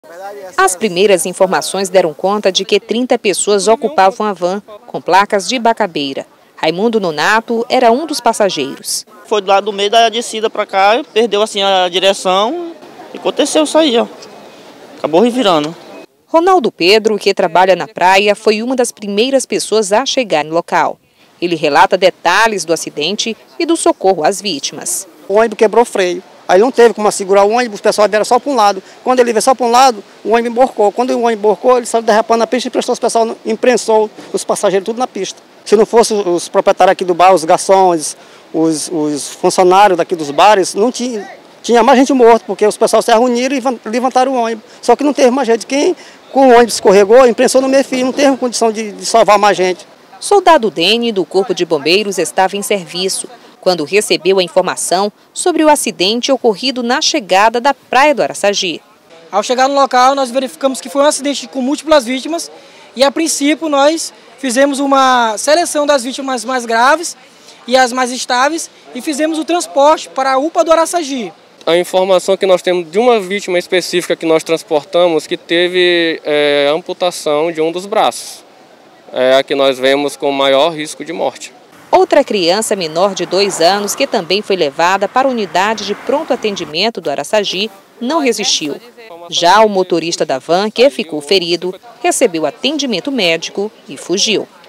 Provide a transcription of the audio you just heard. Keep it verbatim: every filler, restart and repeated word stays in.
As primeiras informações deram conta de que trinta pessoas ocupavam a van com placas de Bacabeira. Raimundo Nonato era um dos passageiros. Foi do lado do meio da descida para cá, perdeu assim a direção e aconteceu isso aí, ó. Acabou revirando. Ronaldo Pedro, que trabalha na praia, foi uma das primeiras pessoas a chegar no local. Ele relata detalhes do acidente e do socorro às vítimas. O ônibus quebrou o freio. Aí não teve como segurar o ônibus, o pessoal era só para um lado. Quando ele veio só para um lado, o ônibus emborcou. Quando o ônibus emborcou, ele saiu derrapando na pista e prestou, o pessoal imprensou os passageiros tudo na pista. Se não fosse os proprietários aqui do bar, os garçons, os, os funcionários daqui dos bares, não tinha, tinha mais gente morta, porque os pessoal se reuniram e levantaram o ônibus. Só que não teve mais gente. Quem com o ônibus escorregou, imprensou no meio fio, não teve condição de, de salvar mais gente. Soldado Dene, do Corpo de Bombeiros, estava em serviço quando recebeu a informação sobre o acidente ocorrido na chegada da Praia do Araçagi. Ao chegar no local, nós verificamos que foi um acidente com múltiplas vítimas e, a princípio, nós fizemos uma seleção das vítimas mais graves e as mais estáveis e fizemos o transporte para a U P A do Araçagi. A informação que nós temos de uma vítima específica que nós transportamos que teve é, amputação de um dos braços. É a que nós vemos com maior risco de morte. Outra criança menor de dois anos, que também foi levada para a unidade de pronto atendimento do Araçagi, não resistiu. Já o motorista da van, que ficou ferido, recebeu atendimento médico e fugiu.